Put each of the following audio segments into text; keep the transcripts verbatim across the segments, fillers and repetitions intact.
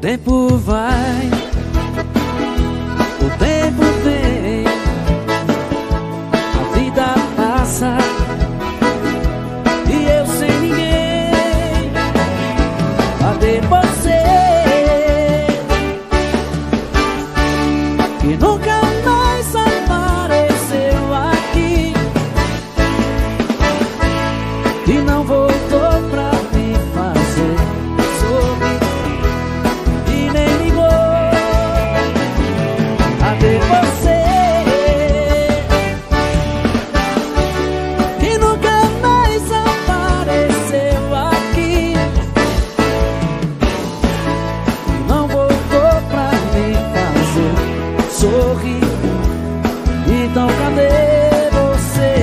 tempo vai, o tempo vem, a vida passa e eu sem ninguém. Cadê você que nunca mais apareceu aqui, que não voltou pra me fazer sorrir e nem ligou? Cadê você que nunca mais apareceu aqui, que não voltou pra me fazer sorrir? Então cadê você?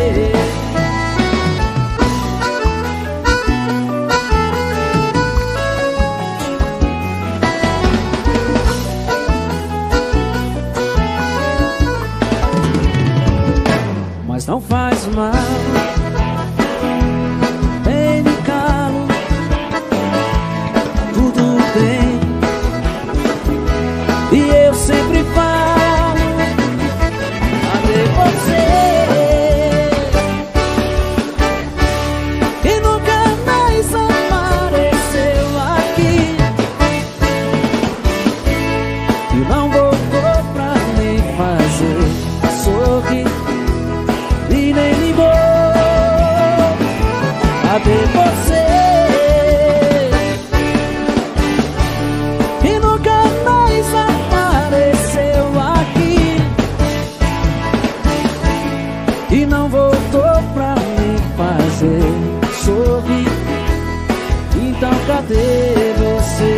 Mas não faz mal, nem me calo, tudo bem. E eu sempre falo, cadê você que nunca mais apareceu aqui, que não voltou pra me fazer sorrir e nem ligou? Cadê você que nunca mais apareceu aqui, e não voltou pra me fazer sorrir? Então cadê você?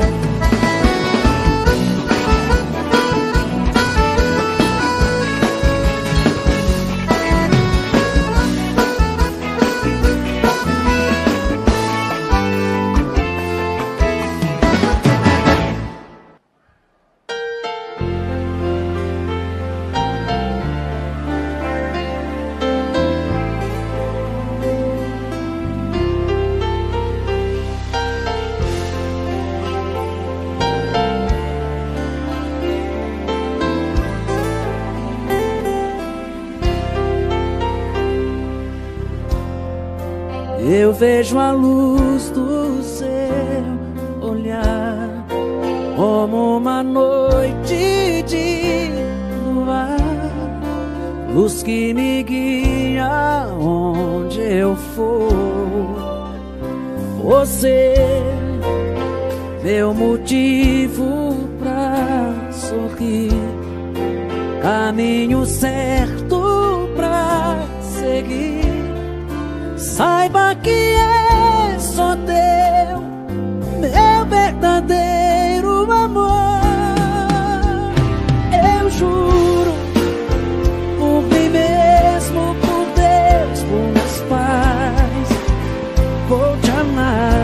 Eu vejo a luz do seu olhar como uma noite de luar, luz que me guia onde eu for. Você, meu motivo pra sorrir, caminho certo pra seguir. Saiba que é só teu, meu verdadeiro amor. Eu juro, por mim mesmo, por Deus, por meus pais, vou te amar.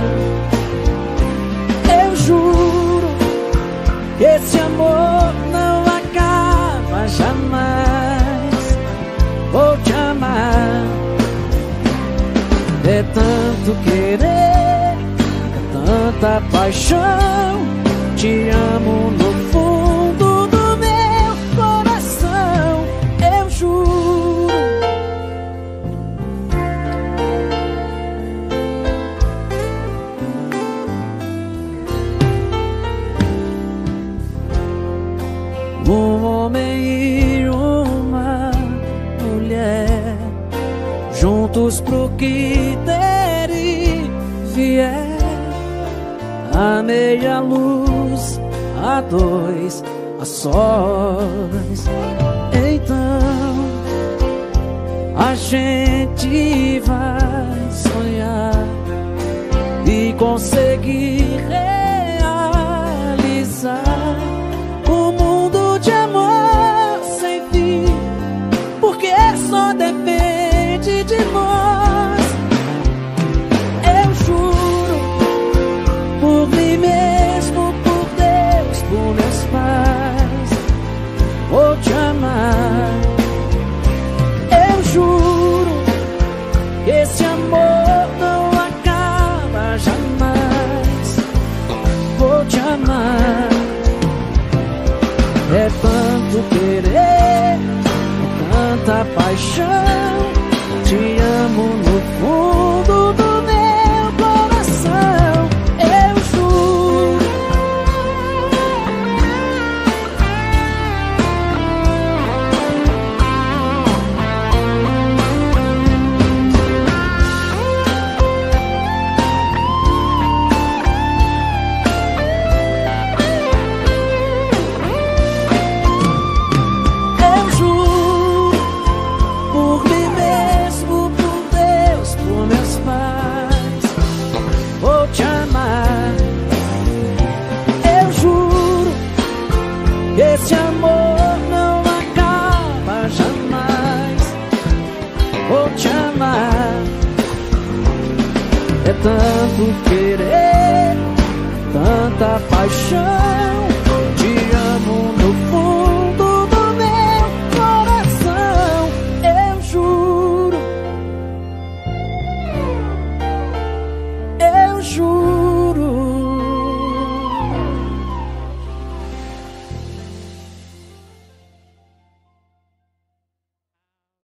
Eu juro que esse amor não acaba jamais. Vou te amar. É tanto querer, é tanta paixão. Te amo no fundo do meu coração. Eu juro. Um homem e uma mulher, juntos pro que der e vier, a meia luz, a dois, a sós. Então a gente vai sonhar e conseguir realizar um mundo de amor sem fim, porque só depende de nós. Eu juro, por mim mesmo, por Deus, por meus pais, vou te amar. Eu juro que esse amor não acaba jamais. esse amor não acaba jamais. Vou te amar. É tanto querer, tanta paixão.